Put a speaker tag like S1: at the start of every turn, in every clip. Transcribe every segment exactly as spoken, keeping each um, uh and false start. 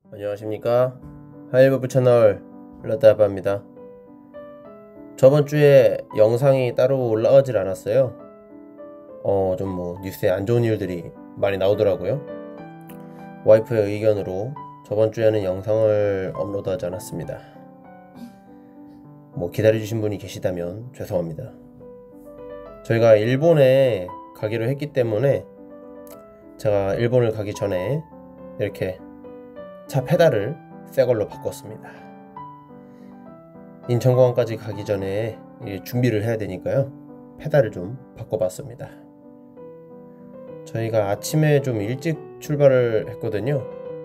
S1: 안녕하십니까. 하이버브 채널 러다바입니다. 저번주에 영상이 따로 올라가질 않았어요. 어 좀 뭐 뉴스에 안 좋은 일들이 많이 나오더라고요. 와이프의 의견으로 저번주에는 영상을 업로드하지 않았습니다. 뭐 기다려주신 분이 계시다면 죄송합니다. 저희가 일본에 가기로 했기 때문에 제가 일본을 가기 전에 이렇게 차 페달을 새걸로 바꿨습니다. 인천공항까지 가기 전에 준비를 해야 되니까요, 페달을 좀 바꿔봤습니다. 저희가 아침에 좀 일찍 출발을 했거든요.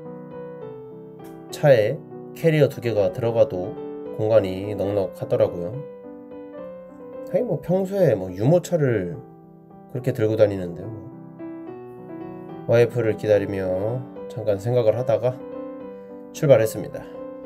S1: 차에 캐리어 두 개가 들어가도 공간이 넉넉하더라고요. 하긴 뭐 평소에 뭐 유모차를 그렇게 들고 다니는데 뭐. 와이프를 기다리며 잠깐 생각을 하다가 출발했습니다.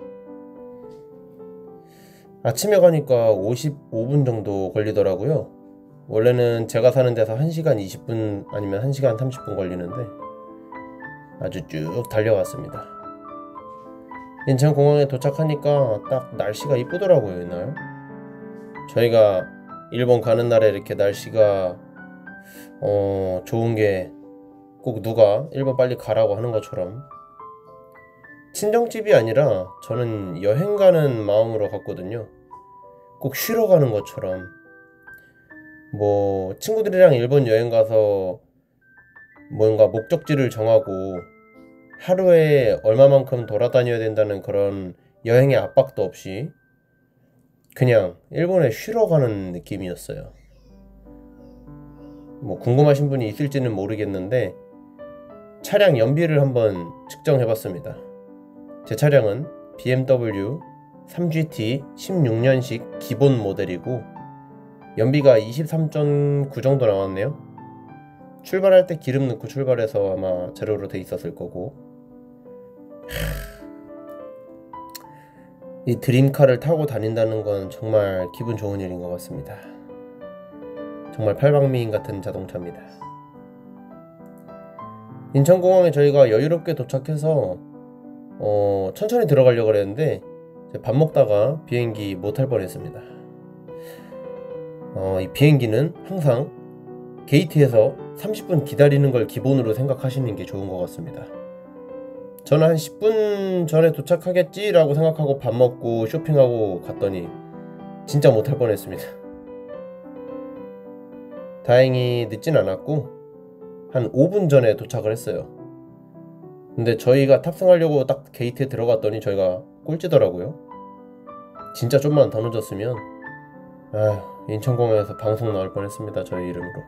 S1: 아침에 가니까 오십오 분 정도 걸리더라고요. 원래는 제가 사는 데서 한 시간 이십 분 아니면 한 시간 삼십 분 걸리는데 아주 쭉 달려갔습니다. 인천공항에 도착하니까 딱 날씨가 이쁘더라고요. 이날 저희가 일본 가는 날에 이렇게 날씨가 어 좋은 게 꼭 누가 일본 빨리 가라고 하는 것처럼 친정집이 아니라 저는 여행 가는 마음으로 갔거든요. 꼭 쉬러 가는 것처럼. 뭐 친구들이랑 일본 여행 가서 뭔가 목적지를 정하고 하루에 얼마만큼 돌아다녀야 된다는 그런 여행의 압박도 없이 그냥 일본에 쉬러 가는 느낌이었어요. 뭐 궁금하신 분이 있을지는 모르겠는데 차량 연비를 한번 측정해봤습니다. 제 차량은 비엠더블유 삼 지티 십육 년식 기본 모델이고 연비가 이십삼 점 구 정도 나왔네요. 출발할 때 기름 넣고 출발해서 아마 제로로 돼 있었을 거고, 이 드림카를 타고 다닌다는 건 정말 기분 좋은 일인 것 같습니다. 정말 팔방미인 같은 자동차입니다. 인천공항에 저희가 여유롭게 도착해서 어, 천천히 들어가려고 그랬는데 밥 먹다가 비행기 못 탈 뻔했습니다. 어, 이 비행기는 항상 게이트에서 삼십 분 기다리는 걸 기본으로 생각하시는 게 좋은 것 같습니다. 저는 한 십 분 전에 도착하겠지 라고 생각하고 밥 먹고 쇼핑하고 갔더니 진짜 못 탈 뻔했습니다. 다행히 늦진 않았고 한 오 분 전에 도착을 했어요. 근데 저희가 탑승하려고 딱 게이트에 들어갔더니 저희가 꼴찌더라고요. 진짜 좀만 더 늦었으면 아휴, 인천공항에서 방송 나올 뻔했습니다. 저희 이름으로.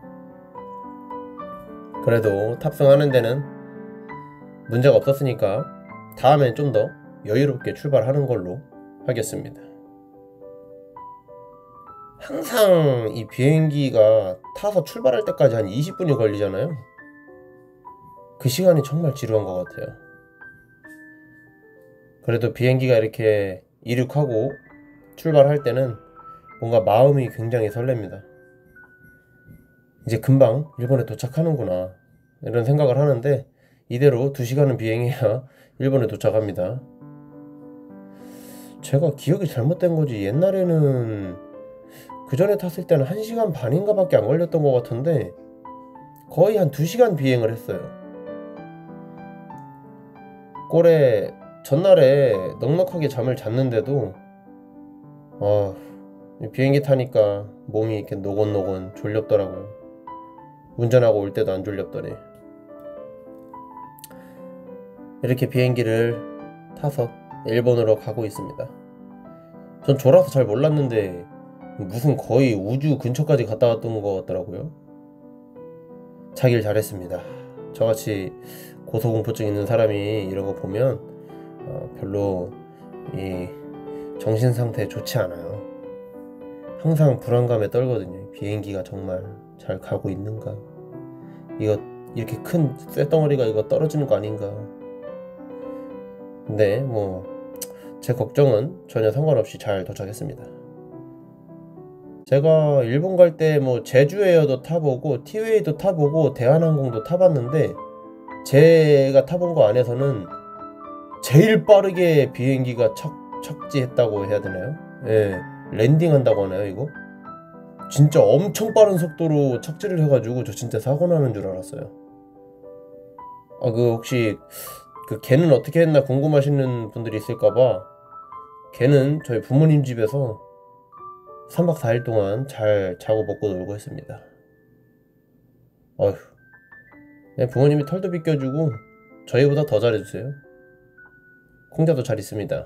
S1: 그래도 탑승하는 데는 문제가 없었으니까 다음엔 좀 더 여유롭게 출발하는 걸로 하겠습니다. 항상 이 비행기가 타서 출발할 때까지 한 이십 분이 걸리잖아요. 그 시간이 정말 지루한 것 같아요. 그래도 비행기가 이렇게 이륙하고 출발할 때는 뭔가 마음이 굉장히 설렙니다. 이제 금방 일본에 도착하는구나 이런 생각을 하는데 이대로 두 시간은 비행해야 일본에 도착합니다. 제가 기억이 잘못된 거지 옛날에는 그 전에 탔을 때는 한 시간 반인가 밖에 안 걸렸던 것 같은데 거의 한 두 시간 비행을 했어요. 꼴에 전날에 넉넉하게 잠을 잤는데도 아, 비행기 타니까 몸이 이렇게 노곤노곤 졸렵더라고요. 운전하고 올 때도 안 졸렵더니. 이렇게 비행기를 타서 일본으로 가고 있습니다. 전 졸아서 잘 몰랐는데 무슨 거의 우주 근처까지 갔다 왔던 것 같더라고요. 자길 잘했습니다. 저같이 고소공포증 있는 사람이 이런 거 보면 어, 별로 이 정신 상태 좋지 않아요. 항상 불안감에 떨거든요. 비행기가 정말 잘 가고 있는가, 이거 이렇게 큰 쇳덩어리가 이거 떨어지는 거 아닌가. 근데 뭐 제 걱정은 전혀 상관없이 잘 도착했습니다. 제가 일본 갈 때 뭐 제주에어도 타보고 티웨이도 타보고 대한항공도 타봤는데 제가 타본 거 안에서는 제일 빠르게 비행기가 착, 착지했다고 해야 되나요? 예, 랜딩한다고 하나요 이거? 진짜 엄청 빠른 속도로 착지를 해가지고 저 진짜 사고 나는 줄 알았어요. 아, 그 혹시 그 걔는 어떻게 했나 궁금하시는 분들이 있을까봐, 걔는 저희 부모님 집에서 삼 박 사 일 동안 잘 자고 먹고 놀고 했습니다. 어휴, 네, 부모님이 털도 빗겨주고 저희보다 더 잘해주세요. 콩자도 잘 있습니다.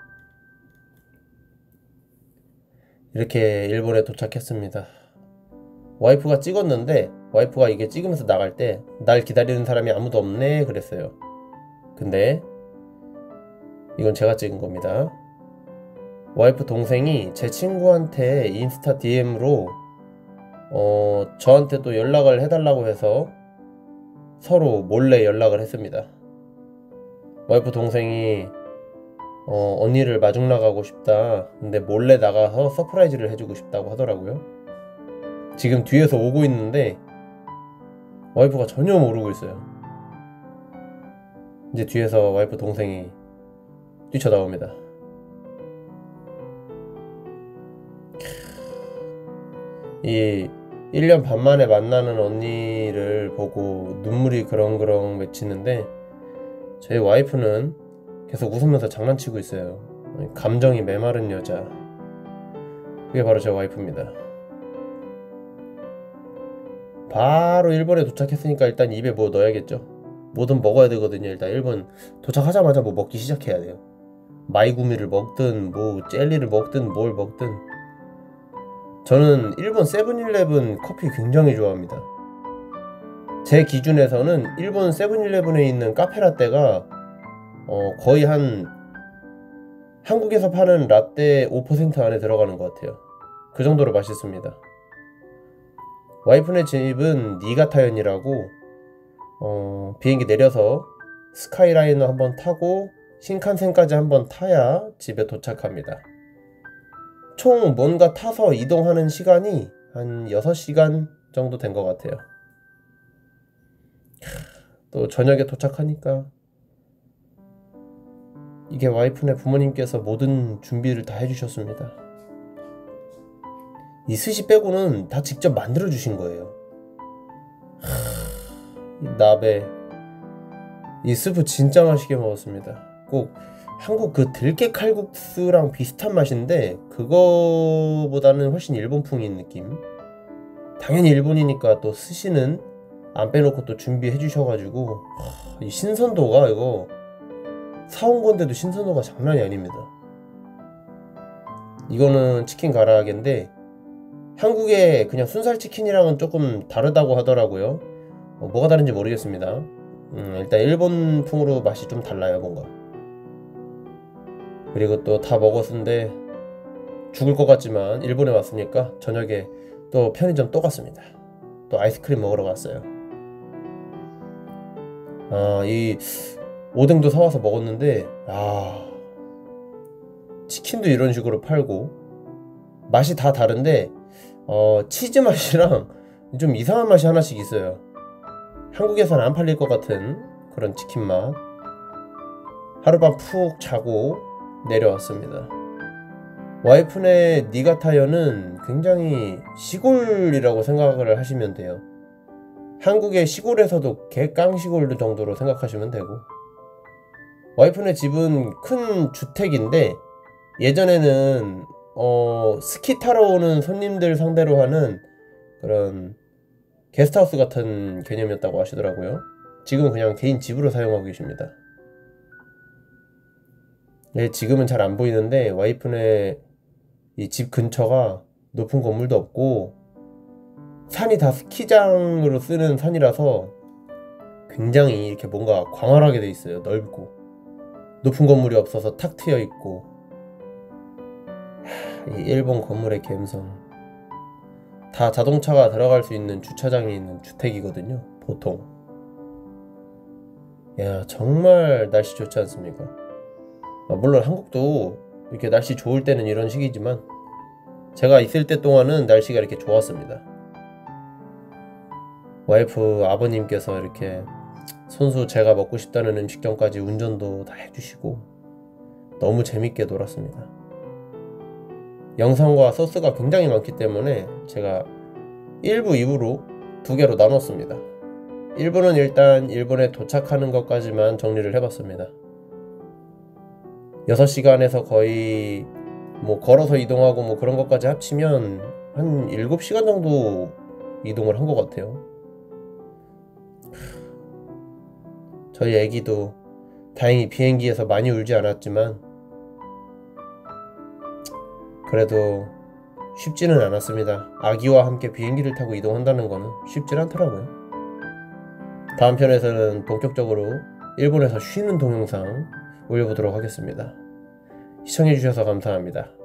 S1: 이렇게 일본에 도착했습니다. 와이프가 찍었는데 와이프가 이게 찍으면서 나갈 때 날 기다리는 사람이 아무도 없네 그랬어요. 근데 이건 제가 찍은 겁니다. 와이프 동생이 제 친구한테 인스타 디엠으로 어, 저한테도 연락을 해달라고 해서 서로 몰래 연락을 했습니다. 와이프 동생이 어, 언니를 마중 나가고 싶다, 근데 몰래 나가서 서프라이즈를 해주고 싶다고 하더라고요. 지금 뒤에서 오고 있는데 와이프가 전혀 모르고 있어요. 이제 뒤에서 와이프 동생이 뛰쳐나옵니다. 이 일 년 반 만에 만나는 언니를 보고 눈물이 그렁그렁 맺히는데 저희 와이프는 계속 웃으면서 장난치고 있어요. 감정이 메마른 여자, 그게 바로 제 와이프입니다. 바로 일본에 도착했으니까 일단 입에 뭐 넣어야겠죠. 뭐든 먹어야 되거든요. 일단 일본 도착하자마자 뭐 먹기 시작해야 돼요. 마이구미를 먹든 뭐 젤리를 먹든 뭘 먹든. 저는 일본 세븐일레븐 커피 굉장히 좋아합니다. 제 기준에서는 일본 세븐일레븐에 있는 카페라떼가 어 거의 한 한국에서 파는 라떼 오 퍼센트 안에 들어가는 것 같아요. 그 정도로 맛있습니다. 와이프네 집은 니가타현이라고 어 비행기 내려서 스카이라이너 한번 타고 신칸센까지 한번 타야 집에 도착합니다. 총 뭔가 타서 이동하는 시간이 한 여섯 시간 정도 된 것 같아요. 또 저녁에 도착하니까 이게 와이프네 부모님께서 모든 준비를 다 해주셨습니다. 이 스시 빼고는 다 직접 만들어 주신 거예요. 이 나베, 이 스프 진짜 맛있게 먹었습니다. 꼭 한국 그 들깨 칼국수랑 비슷한 맛인데 그거보다는 훨씬 일본풍인 느낌. 당연히 일본이니까 또 스시는 안 빼놓고 또 준비해 주셔가지고 이 신선도가, 이거 사온 건데도 신선도가 장난이 아닙니다. 이거는 치킨 가라아게인데 한국의 그냥 순살 치킨이랑은 조금 다르다고 하더라고요. 어, 뭐가 다른지 모르겠습니다. 음, 일단 일본풍으로 맛이 좀 달라요 뭔가. 그리고 또 다 먹었는데 죽을 것 같지만 일본에 왔으니까 저녁에 또 편의점 또 갔습니다. 또 아이스크림 먹으러 갔어요. 아, 이 오뎅도 사와서 먹었는데 아, 치킨도 이런 식으로 팔고 맛이 다 다른데 어, 치즈 맛이랑 좀 이상한 맛이 하나씩 있어요. 한국에서는 안 팔릴 것 같은 그런 치킨 맛. 하룻밤 푹 자고 내려왔습니다. 와이프네 니가타현은 굉장히 시골이라고 생각을 하시면 돼요. 한국의 시골에서도 개깡시골 정도로 생각하시면 되고, 와이프네 집은 큰 주택인데 예전에는 어, 스키 타러 오는 손님들 상대로 하는 그런 게스트하우스 같은 개념이었다고 하시더라고요. 지금은 그냥 개인 집으로 사용하고 계십니다. 네, 지금은 잘 안 보이는데 와이프네 이 집 근처가 높은 건물도 없고 산이 다 스키장으로 쓰는 산이라서 굉장히 이렇게 뭔가 광활하게 돼 있어요. 넓고 높은 건물이 없어서 탁 트여 있고. 이 일본 건물의 감성. 다 자동차가 들어갈 수 있는 주차장이 있는 주택이거든요 보통. 야, 정말 날씨 좋지 않습니까? 아, 물론 한국도 이렇게 날씨 좋을 때는 이런 식이지만 제가 있을 때 동안은 날씨가 이렇게 좋았습니다. 와이프 아버님께서 이렇게 손수 제가 먹고 싶다는 음식점까지 운전도 다 해주시고 너무 재밌게 놀았습니다. 영상과 소스가 굉장히 많기 때문에 제가 일 부, 이 부로 두 개로 나눴습니다. 일 부는 일단 일본에 도착하는 것까지만 정리를 해봤습니다. 여섯 시간에서 거의 뭐 걸어서 이동하고 뭐 그런 것까지 합치면 한 일곱 시간 정도 이동을 한 것 같아요. 저희 애기도 다행히 비행기에서 많이 울지 않았지만 그래도 쉽지는 않았습니다. 아기와 함께 비행기를 타고 이동한다는 거는 쉽지 않더라고요. 다음 편에서는 본격적으로 일본에서 쉬는 동영상 올려보도록 하겠습니다. 시청해주셔서 감사합니다.